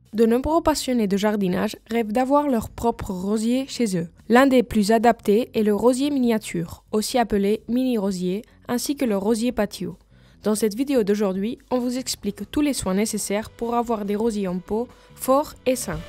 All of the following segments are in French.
De nombreux passionnés de jardinage rêvent d'avoir leur propre rosier chez eux. L'un des plus adaptés est le rosier miniature, aussi appelé mini-rosier, ainsi que le rosier patio. Dans cette vidéo d'aujourd'hui, on vous explique tous les soins nécessaires pour avoir des rosiers en pot forts et sains.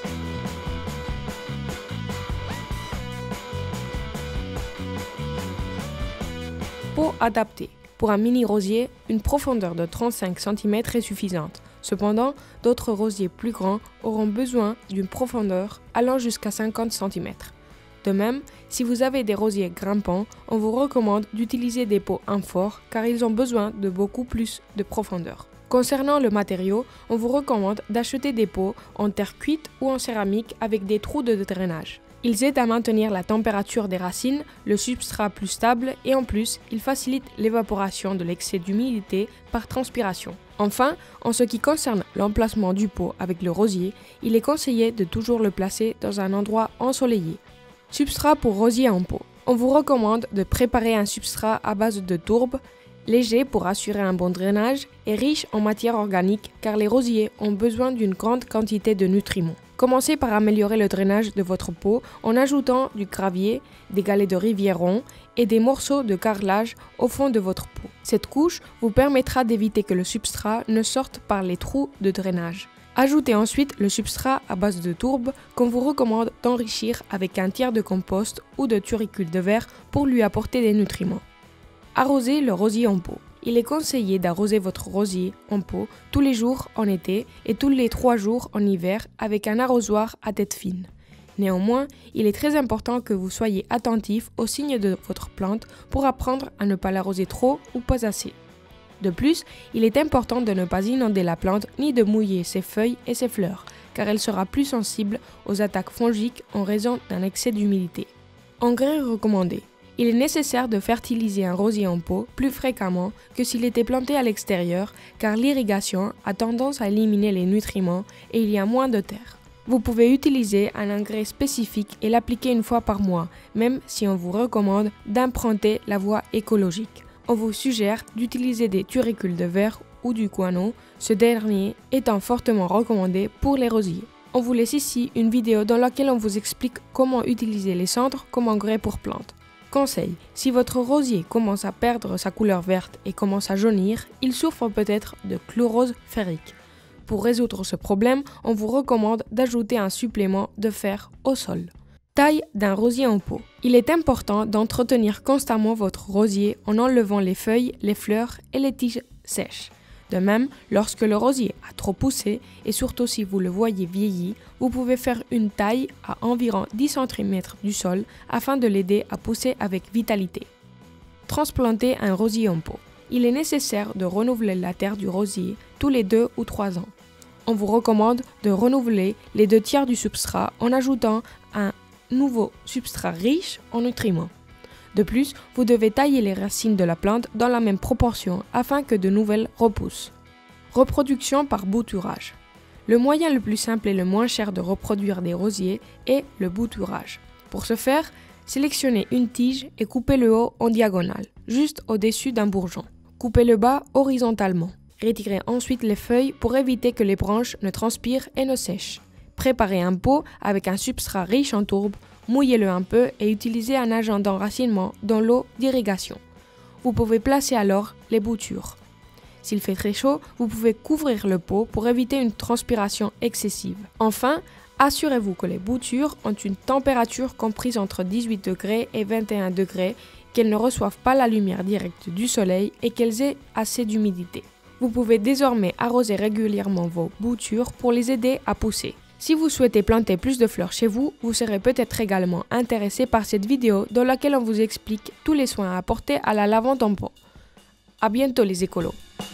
Pot adapté. Pour un mini-rosier, une profondeur de 35 cm est suffisante. Cependant, d'autres rosiers plus grands auront besoin d'une profondeur allant jusqu'à 50 cm. De même, si vous avez des rosiers grimpants, on vous recommande d'utiliser des pots amphores car ils ont besoin de beaucoup plus de profondeur. Concernant le matériau, on vous recommande d'acheter des pots en terre cuite ou en céramique avec des trous de drainage. Ils aident à maintenir la température des racines, le substrat plus stable et en plus, ils facilitent l'évaporation de l'excès d'humidité par transpiration. Enfin, en ce qui concerne l'emplacement du pot avec le rosier, il est conseillé de toujours le placer dans un endroit ensoleillé. Substrat pour rosier en pot. On vous recommande de préparer un substrat à base de tourbe, léger pour assurer un bon drainage et riche en matière organique car les rosiers ont besoin d'une grande quantité de nutriments. Commencez par améliorer le drainage de votre pot en ajoutant du gravier, des galets de rivieron et des morceaux de carrelage au fond de votre pot. Cette couche vous permettra d'éviter que le substrat ne sorte par les trous de drainage. Ajoutez ensuite le substrat à base de tourbe qu'on vous recommande d'enrichir avec un tiers de compost ou de turicule de verre pour lui apporter des nutriments. Arrosez le rosier en pot. Il est conseillé d'arroser votre rosier en pot tous les jours en été et tous les 3 jours en hiver avec un arrosoir à tête fine. Néanmoins, il est très important que vous soyez attentif aux signes de votre plante pour apprendre à ne pas l'arroser trop ou pas assez. De plus, il est important de ne pas inonder la plante ni de mouiller ses feuilles et ses fleurs, car elle sera plus sensible aux attaques fongiques en raison d'un excès d'humidité. Engrais recommandés. Il est nécessaire de fertiliser un rosier en pot plus fréquemment que s'il était planté à l'extérieur car l'irrigation a tendance à éliminer les nutriments et il y a moins de terre. Vous pouvez utiliser un engrais spécifique et l'appliquer une fois par mois, même si on vous recommande d'emprunter la voie écologique. On vous suggère d'utiliser des turicules de verre ou du guano, ce dernier étant fortement recommandé pour les rosiers. On vous laisse ici une vidéo dans laquelle on vous explique comment utiliser les cendres comme engrais pour plantes. Conseil, si votre rosier commence à perdre sa couleur verte et commence à jaunir, il souffre peut-être de chlorose ferrique. Pour résoudre ce problème, on vous recommande d'ajouter un supplément de fer au sol. Taille d'un rosier en pot. Il est important d'entretenir constamment votre rosier en enlevant les feuilles, les fleurs et les tiges sèches. De même, lorsque le rosier a trop poussé, et surtout si vous le voyez vieilli, vous pouvez faire une taille à environ 10 cm du sol afin de l'aider à pousser avec vitalité. Transplanter un rosier en pot. Il est nécessaire de renouveler la terre du rosier tous les 2 ou 3 ans. On vous recommande de renouveler les 2 tiers du substrat en ajoutant un nouveau substrat riche en nutriments. De plus, vous devez tailler les racines de la plante dans la même proportion afin que de nouvelles repoussent. Reproduction par bouturage. Le moyen le plus simple et le moins cher de reproduire des rosiers est le bouturage. Pour ce faire, sélectionnez une tige et coupez le haut en diagonale, juste au-dessus d'un bourgeon. Coupez le bas horizontalement. Retirez ensuite les feuilles pour éviter que les branches ne transpirent et ne sèchent. Préparez un pot avec un substrat riche en tourbe, mouillez-le un peu et utilisez un agent d'enracinement dans l'eau d'irrigation. Vous pouvez placer alors les boutures. S'il fait très chaud, vous pouvez couvrir le pot pour éviter une transpiration excessive. Enfin, assurez-vous que les boutures ont une température comprise entre 18 degrés et 21 degrés, qu'elles ne reçoivent pas la lumière directe du soleil et qu'elles aient assez d'humidité. Vous pouvez désormais arroser régulièrement vos boutures pour les aider à pousser. Si vous souhaitez planter plus de fleurs chez vous, vous serez peut-être également intéressé par cette vidéo dans laquelle on vous explique tous les soins à apporter à la lavande en pot. À bientôt les écolos!